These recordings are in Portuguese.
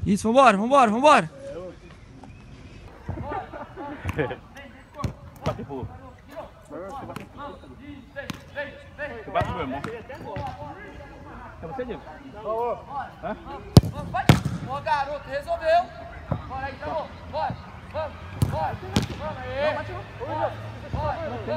Isso, vambora, vambora, vambora. Bate pro... Tu bate pro meu irmão. É você, Diego? Hã? Vai! Boa, garoto, resolveu! Bora aí, tá bom? Bora! Vamos! Bora! Vamos aí! Não, bate não! Bora! Bora!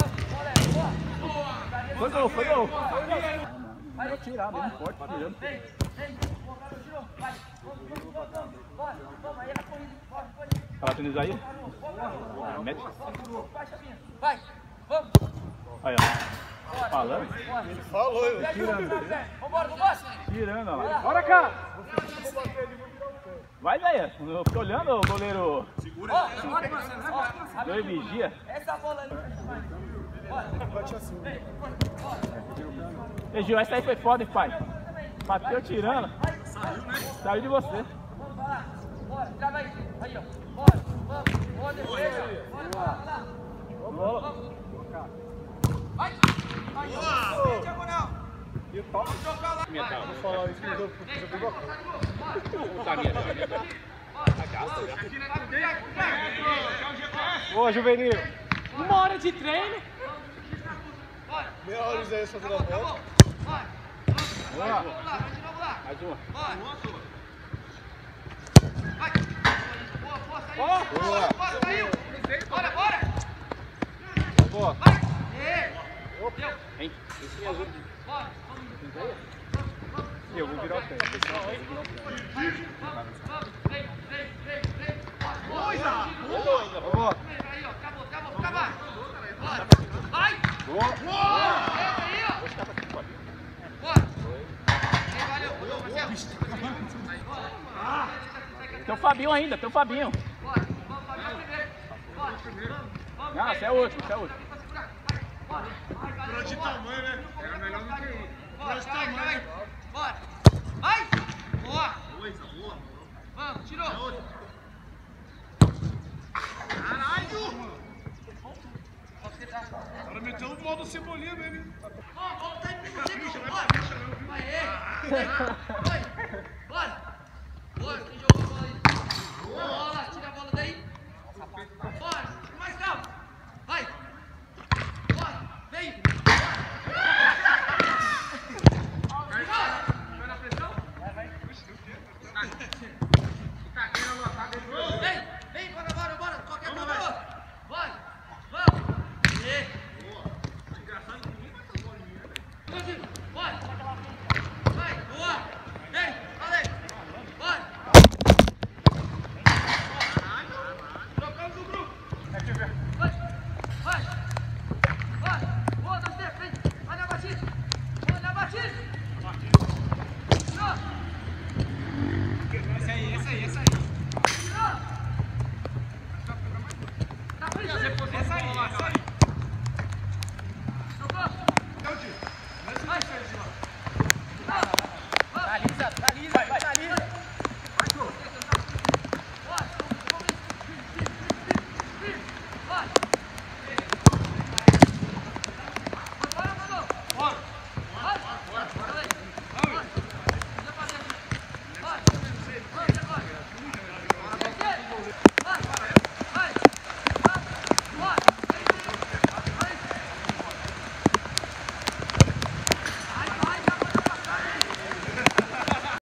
Foi gol, foi gol! Vai tirar, bem forte, tirando. Vem! Boa, garoto, tirou! Vai! Vamos! Bora! Vamos aí, na corrida! Bora! Tá batendo isso aí? Mete. Vai, Chavinha! Vai! Vamos! Aí, ó. Falando? Ele falou, eu tirando. Vambora, vambora! Tirando, ó lá. Bora, cara! Vai, velho. Eu fico olhando o goleiro. Segura aí. Dois vigia. Essa bola ali. Bora. Bate assim. Ei, Gil, essa aí foi foda, hein, pai? Bateu tirando. Saiu, né? Saiu de você. Vamos lá. Bora, trava aí. Aí, ó. Bora. Vamos. Boa defesa. Bora, lá. Bola. Vai. Aí, ó. Diagonal. E o pau? Vou falar isso no jogo. Tá minha. Boa, Juvenil. 1 hora de treino. Meia hora de aí fazendo a bola. Bora. Boa. Vamos lá. Mais uma. Bora. Vai. Boa, saiu. Boa. Bora, saiu. Bora, bora. Boa. Vai. Deu. Hein? Esse me ajuda. Bora. Eu vou virar o pé. Vem. Boa. Aí, ó. Acabou. Bora. Vai. Boa. Aí, ó. Bora. Valeu. Tem o Fabinho ainda, tem o Fabinho. Bora. Vamos, Fabinho, primeiro. Bora. Não, esse é o último, Bora. De tamanho, né? Era melhor do que ir. Bora, vai. Bora. Vai. Boa. Boa. Vamos, tirou. Caralho! O cara meteu o modo cebolinha mesmo, hein? Volta aí pro você, bora. Aê. Bora. Bora, quem jogou a bola aí? Bola, tira a bola daí. Bora, mais calma. Vai. Bora, vem. Vai na pressão? Vai. Tá querendo anotar dentro.